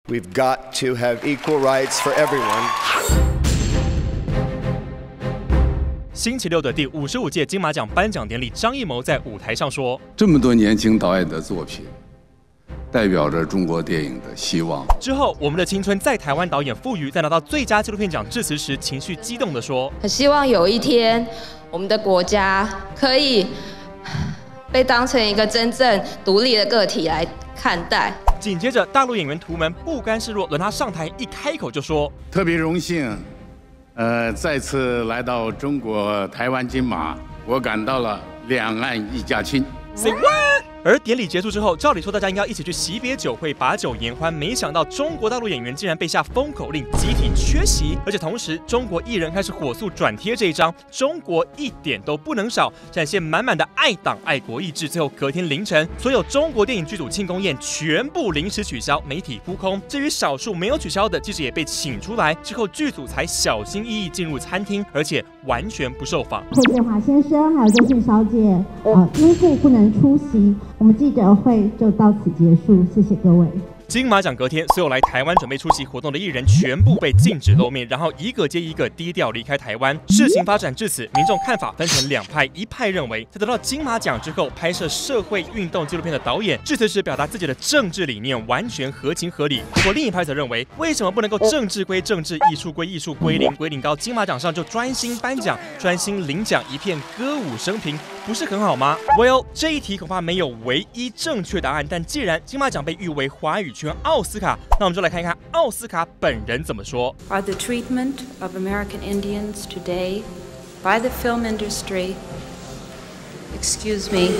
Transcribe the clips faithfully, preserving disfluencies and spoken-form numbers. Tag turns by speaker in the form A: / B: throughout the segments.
A: We've got to have equal rights for everyone.
B: 星期六的第五十五届金马奖颁奖典礼，张艺谋在舞台上说：“
C: 这么多年轻导演的作品，代表着中国电影的希望。”
B: 之后，我们的青春在台湾导演傅余在拿到最佳纪录片奖致辞时，情绪激动地说：“
D: 很希望有一天，我们的国家可以被当成一个真正独立的个体来看待。”
B: 紧接着，大陆演员图们不甘示弱，轮他上台，一开口就说：“
E: 特别荣幸，呃，再次来到中国台湾金马，我感到了两岸一家亲。”
B: Say what？ 而典礼结束之后，照理说大家应该一起去惜别酒会，把酒言欢。没想到中国大陆演员竟然被下封口令，集体缺席。而且同时，中国艺人开始火速转贴这一张“中国一点都不能少”，展现满满的爱党爱国意志。最后隔天凌晨，所有中国电影剧组庆功宴全部临时取消，媒体扑空。至于少数没有取消的，记者也被请出来，之后剧组才小心翼翼进入餐厅，而且完全不受访。
F: 霍建华先生还有周迅小姐，呃，因故不能出席。我们记者会就到此结束，谢谢各位。
B: 金马奖隔天，所有来台湾准备出席活动的艺人全部被禁止露面，然后一个接一个低调离开台湾。事情发展至此，民众看法分成两派，一派认为在得到金马奖之后，拍摄社会运动纪录片的导演致辞时表达自己的政治理念完全合情合理。不过另一派则认为，为什么不能够政治归政治，艺术归艺术，归零归零到金马奖上就专心颁奖、专心领奖，一片歌舞升平，不是很好吗 ？Well， 这一题恐怕没有唯一正确答案。但既然金马奖被誉为华语圈奥斯卡，那我们就来看看奥斯卡本人怎么说。
G: Are the treatment of American Indians today by the film industry, excuse me,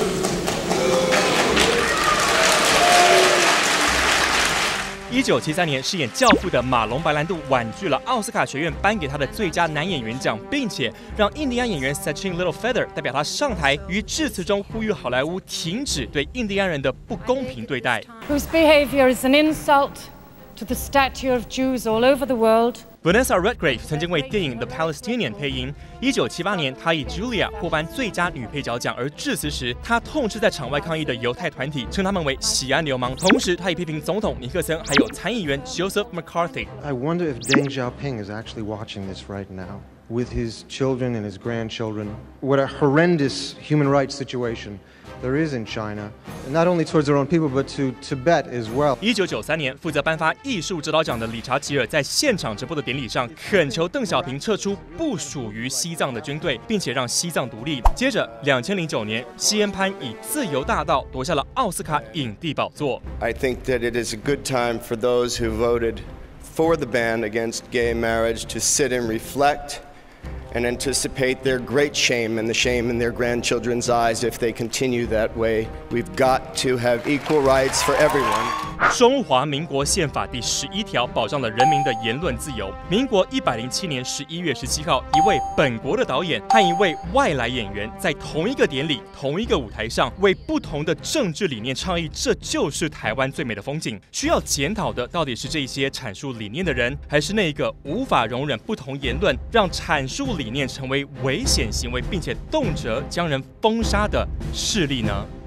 B: 一九七三年饰演教父的马龙白兰度婉拒了奥斯卡学院颁给他的最佳男演员奖，并且让印第安演员 Sachin Littlefeather 代表他上台，于致辞中呼吁好莱坞停止对印第安人的不公平对待。
H: Whose behavior is an insult to the stature of Jews all over the world.Vanessa
B: Redgrave 曾经为电影《The Palestinian》配音。一九七八年，她以 Julia 获颁最佳女配角奖，而致辞时，她痛斥在场外抗议的犹太团体，称他们为喜安流氓。同时，她也批评总统尼克森还有参议员 Joseph McCarthy。I
I: wonder if Deng Xiaoping is actually watching this right now with his children and his grandchildren. What a horrendous human rights situation.There is in China, and not only towards their own people, but to Tibet as well.
B: 一九九三年，负责颁发艺术指导奖的理查吉尔在现场直播的典礼上，恳求邓小平撤出不属于西藏的军队，并且让西藏独立。接着，两千零九年，西恩潘以《自由大道》夺下了奥斯卡影帝宝座。
A: I think that it is a good time for those who voted for the ban against gay marriage to sit and reflect.And anticipate their great shame and the shame in their grandchildren's eyes if they continue that way. We've got to have equal rights for everyone.
B: 中华民国宪法第十一条保障了人民的言论自由。民国一百零七年十一月十七号，一位本国的导演和一位外来演员在同一个典礼、同一个舞台上，为不同的政治理念倡议，这就是台湾最美的风景。需要检讨的到底是这些阐述理念的人，还是那个无法容忍不同言论，让阐述理念成为危险行为，并且动辄将人封杀的势力呢？